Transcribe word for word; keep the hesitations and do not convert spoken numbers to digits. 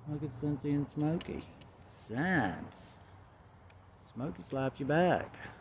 Look at Cincy and Smokey. Sense. Smokey slapped you back.